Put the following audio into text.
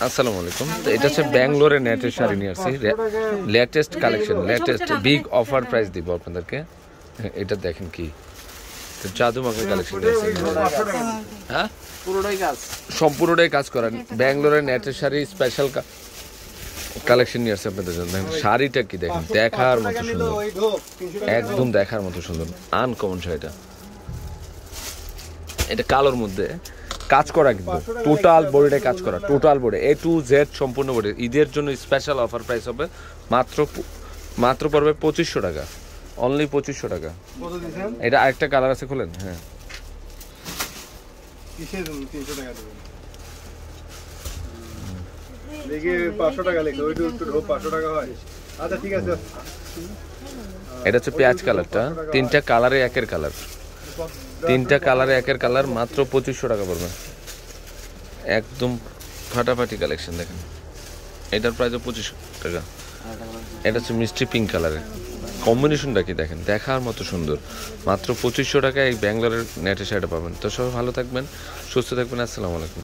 আসসালামু আলাইকুম। তো এটা হচ্ছে ব্যাঙ্গালোরের নেটের শাড়ি নিয়ে আসছি, latest collection, latest big offer price দিব আপনাদেরকে। এটা দেখেন কি জাদুমাকের কালেকশন আছে, হ্যাঁ সম্পূর্ণটাই কাজ করা। ব্যাঙ্গালোরের নেটের শাড়ি স্পেশাল কালেকশন নিয়ে আসছে আপনাদের জন্য। শাড়িটা কি দেখেন, দেখার মতো সুন্দর, একদম দেখার মতো সুন্দর, আনকমন শাড়িটা। এটা কালোর মধ্যে কাজ করা, কিন্তু টোটাল বডিটাই কাজ করা, total body A to Z সম্পূর্ণ বডি। ঈদের জন্য স্পেশাল অফার প্রাইস হবে মাত্র পড়বে 2500 টাকা, অনলি 2500 টাকা। এটা আরেকটা কালার আছে, খুলেন। হ্যাঁ এটা হচ্ছে পেঁয়াজ কালারটা, তিনটা কালারে একের কালার, তিনটা কালারে একের কালার, মাত্র 2500 টাকা পড়বে। একদম ফাটাফাটি কালেকশন দেখেন, এটার প্রাইস 2500 টাকা। এটা হচ্ছে মিষ্টি পিঙ্ক কালারের, কম্বিনেশনটা কি দেখেন, দেখার মতো সুন্দর। মাত্র 2500 টাকায় এই ব্যাঙ্গালোরের নেটে শাড়িটা পাবেন। তো সবাই ভালো থাকবেন, সুস্থ থাকবেন। আসসালামু আলাইকুম।